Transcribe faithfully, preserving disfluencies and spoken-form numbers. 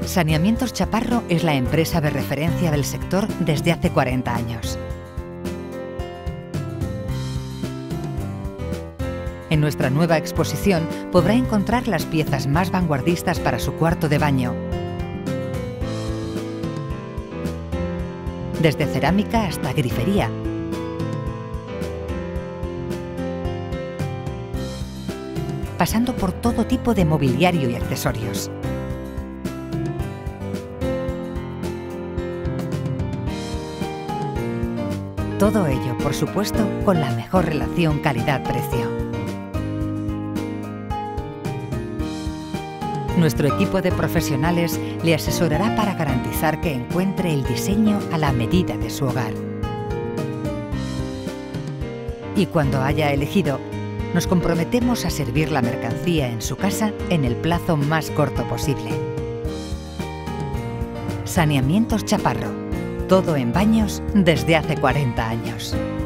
Saneamientos Chaparro es la empresa de referencia del sector desde hace cuarenta años. En nuestra nueva exposición podrá encontrar las piezas más vanguardistas para su cuarto de baño, desde cerámica hasta grifería, pasando por todo tipo de mobiliario y accesorios. Todo ello, por supuesto, con la mejor relación calidad-precio. Nuestro equipo de profesionales le asesorará para garantizar que encuentre el diseño a la medida de su hogar. Y cuando haya elegido, nos comprometemos a servir la mercancía en su casa en el plazo más corto posible. Saneamientos Chaparro. Todo en baños desde hace cuarenta años.